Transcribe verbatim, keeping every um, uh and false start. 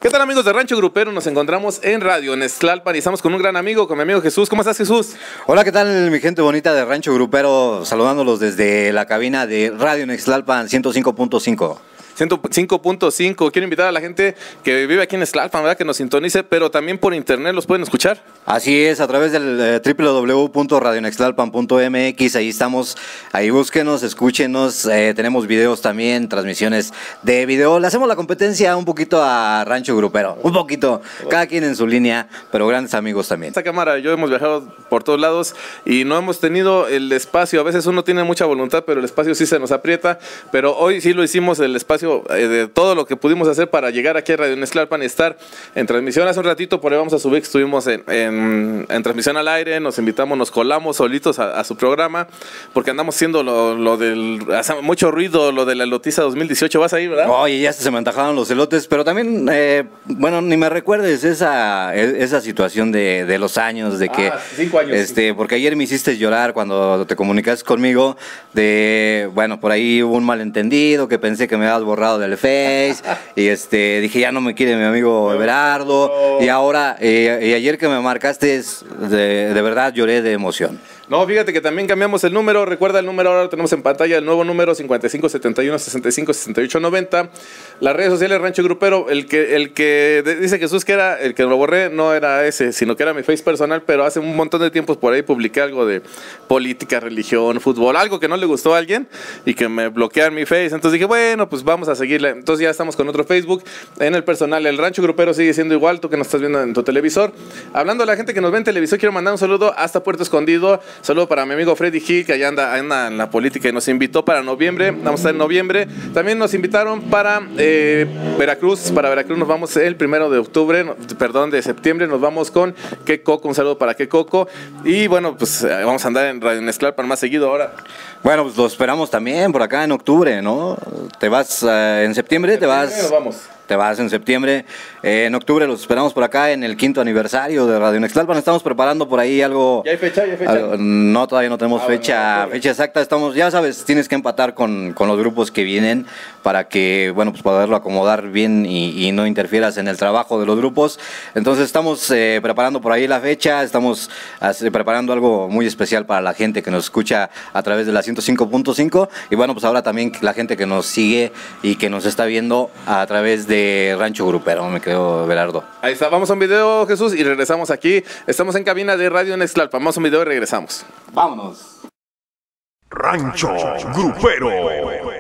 ¿Qué tal, amigos de Rancho Grupero? Nos encontramos en Radio Nextlalpan y estamos con un gran amigo, con mi amigo Jesús. ¿Cómo estás, Jesús? Hola, ¿qué tal, mi gente bonita de Rancho Grupero? Saludándolos desde la cabina de Radio Nextlalpan ciento cinco punto cinco. ciento cinco punto cinco. Quiero invitar a la gente que vive aquí en Nextlalpan, ¿verdad? Que nos sintonice, pero también por internet los pueden escuchar. Así es, a través del eh, doble u doble u doble u punto radio nextlalpan punto m x. Ahí estamos, ahí búsquenos, escúchenos. Eh, tenemos videos también, transmisiones de video. Le hacemos la competencia un poquito a Rancho Grupero, un poquito, cada quien en su línea, pero grandes amigos también. Esta cámara, yo hemos viajado por todos lados y no hemos tenido el espacio. A veces uno tiene mucha voluntad, pero el espacio sí se nos aprieta. Pero hoy sí lo hicimos, el espacio de todo lo que pudimos hacer para llegar aquí a Radio Nextlalpan y estar en transmisión. Hace un ratito por ahí vamos a subir, estuvimos en, en, en transmisión al aire, nos invitamos, nos colamos solitos a, a su programa, porque andamos haciendo lo, lo del, hace mucho ruido, lo de la Elotiza dos mil dieciocho. ¿Vas a ir, verdad? Oye, ya se me antojaron los elotes, pero también, eh, bueno, ni me recuerdes esa, esa situación de, de los años, de que, ah, cinco años, este, sí. Porque ayer me hiciste llorar cuando te comunicaste conmigo, de, bueno, por ahí hubo un malentendido, que pensé que me habías borrado del Face, y este, dije, ya no me quiere mi amigo no, Everardo, no. y ahora, eh, y ayer que me marcaste, de, de verdad lloré de emoción. No, fíjate que también cambiamos el número. Recuerda el número, ahora lo tenemos en pantalla, el nuevo número cincuenta y cinco setenta y uno sesenta y cinco sesenta y ocho noventa. Las redes sociales Rancho Grupero. El que, el que dice Jesús que era el que lo borré, no era ese, sino que era mi Face personal, pero hace un montón de tiempos por ahí publiqué algo de política, religión, fútbol, algo que no le gustó a alguien y que me bloquearon mi Face. Entonces dije, bueno, pues vamos a seguirle. Entonces ya estamos con otro Facebook. En el personal, el Rancho Grupero sigue siendo igual, tú que nos estás viendo en tu televisor. Hablando de la gente que nos ve en televisor, quiero mandar un saludo hasta Puerto Escondido. Saludo para mi amigo Freddy Gil, que allá anda, anda en la política y nos invitó para noviembre. Vamos a estar en noviembre. También nos invitaron para eh, Veracruz. Para Veracruz nos vamos el primero de octubre, no, perdón, de septiembre. Nos vamos con Que Coco. Un saludo para Que Coco. Y bueno, pues vamos a andar en Radio Nextlalpan más seguido ahora. Bueno, pues lo esperamos también por acá en octubre, ¿no? Te vas uh, en septiembre, te vas. Vamos. Te vas en septiembre, eh, en octubre los esperamos por acá en el quinto aniversario de Radio Nextlalpan. Estamos preparando por ahí algo. ¿Ya hay fecha? ¿Ya hay fecha? Algo, no, todavía no tenemos ah, fecha, bueno, fecha exacta. Estamos, ya sabes, tienes que empatar con, con los grupos que vienen para que, bueno, pues poderlo acomodar bien y, y no interfieras en el trabajo de los grupos. Entonces estamos eh, preparando por ahí la fecha, estamos hace, preparando algo muy especial para la gente que nos escucha a través de la ciento cinco punto cinco y bueno, pues ahora también la gente que nos sigue y que nos está viendo a través de Rancho Grupero, me creo, Everardo. Ahí está, vamos a un video, Jesús, y regresamos aquí. Estamos en cabina de Radio Nextlalpan. Vamos a un video y regresamos. Vámonos. Rancho Grupero.